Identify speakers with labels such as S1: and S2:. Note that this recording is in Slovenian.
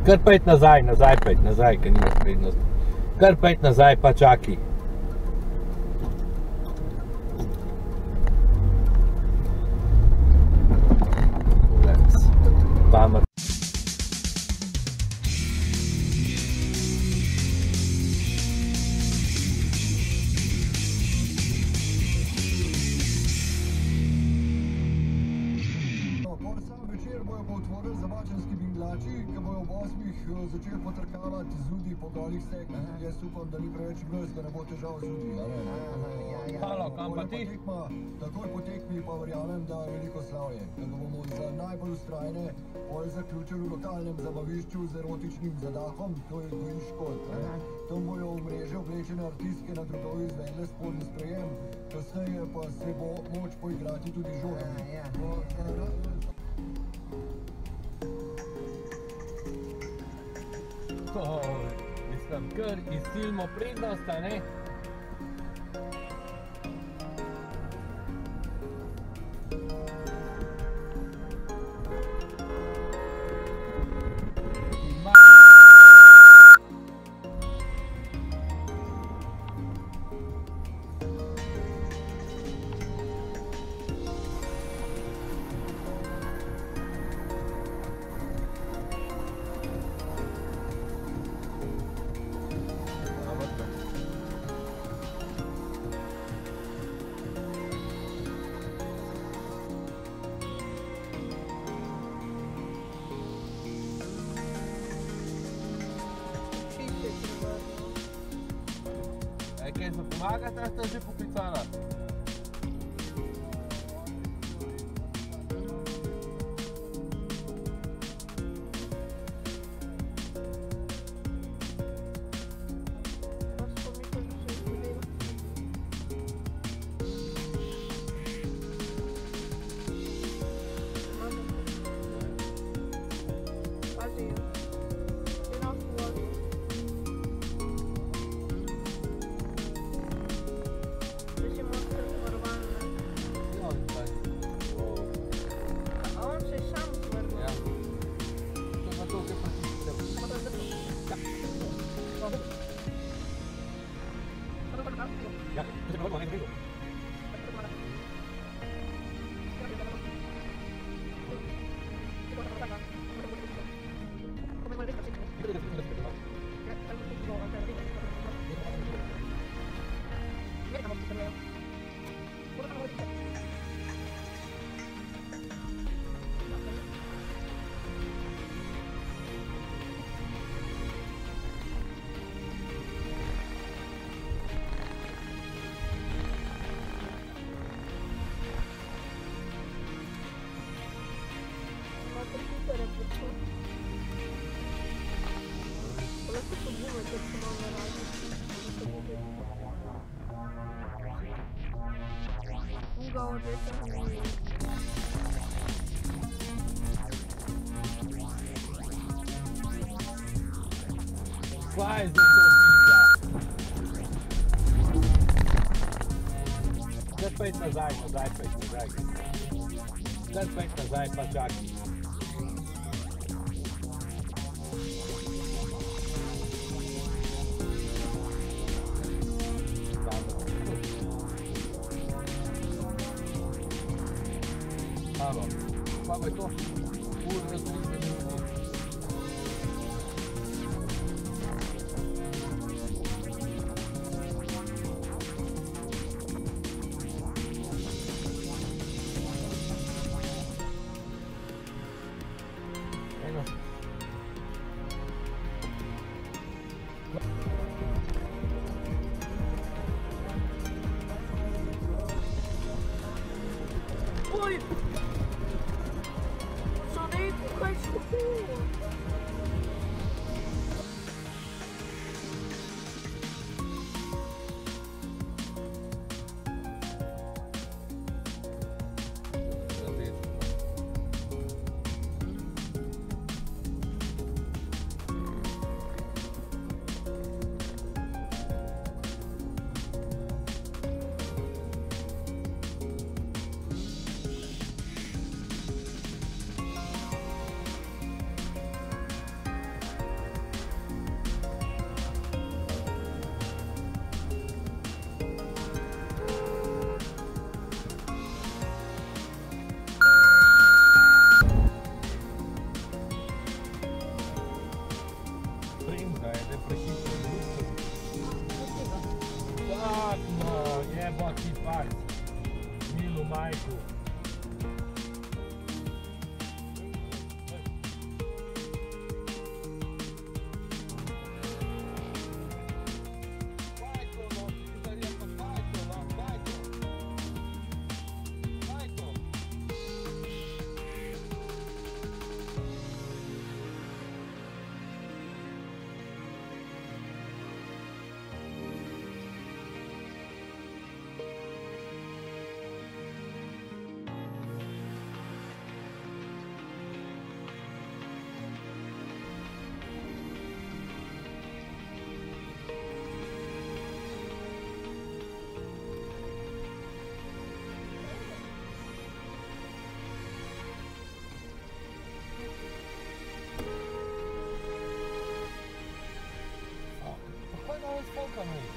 S1: Kar pejt nazaj, ker nimaš prednost. Kar pejt nazaj, pa čaki. Pamet.
S2: Začel potrkavati zudi po golih steklah. Jaz upam, da ni preveč brez, da ne bo težav zudi.
S1: Halo, kam pa ti?
S2: Takoj po tekmi pa verjamem, da veliko slavje. Da bomo za najbolj ustrajne pol zaključili v lokalnem zabavišču z erotičnim zadahom, to je Gojniškot. Tam bojo v mreže oblečene artistke na drogovi izvedle spodnji sprejem, kasneje pa se bo moč poigrati tudi žogami.
S1: Mislim, kar izsilimo prednost, a ne? Kaj se pomagati, ali ste že poklicala? Quase Perfeito nazaj, Perfeito nazaj, pa čaki. Halo, pa je to? Ura, 30 minut. de prăjit și lucru. Fac, mă, jebo ti fakt. Milu majku. Spokojno, ale spokojno.